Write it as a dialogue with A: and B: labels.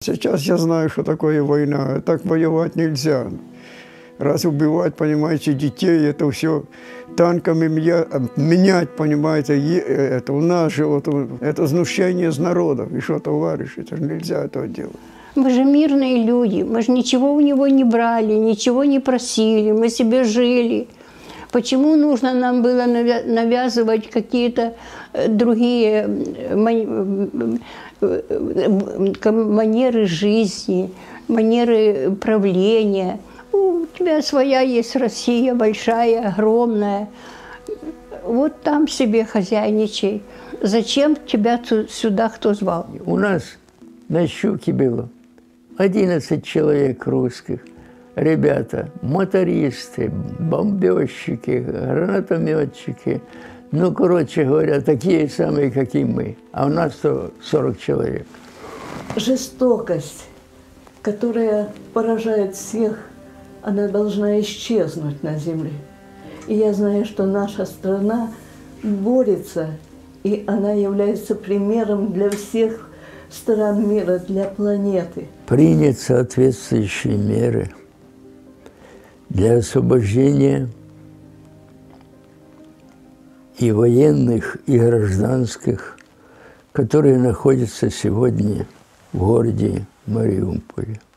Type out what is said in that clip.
A: Сейчас я знаю, что такое война. Так воевать нельзя. Раз убивать, понимаете, детей, это все танками менять, понимаете, это у нас же, вот, это знущение из народа. И что, товарищ, это же нельзя этого делать.
B: Мы же мирные люди, мы же ничего у него не брали, ничего не просили, мы себе жили. Почему нужно нам было навязывать какие-то другие манеры жизни, манеры правления? У тебя своя есть Россия, большая, огромная. Вот там себе хозяйничай. Зачем тебя сюда кто звал?
C: У нас на Щуке было 11 человек русских. Ребята, мотористы, бомбежщики, гранатометчики. Ну, короче говоря, такие самые, как и мы. А у нас 40 человек.
D: Жестокость, которая поражает всех, она должна исчезнуть на земле. И я знаю, что наша страна борется, и она является примером для всех стран мира, для планеты.
C: Принять соответствующие меры для освобождения и военных, и гражданских, которые находятся сегодня в городе Мариуполе.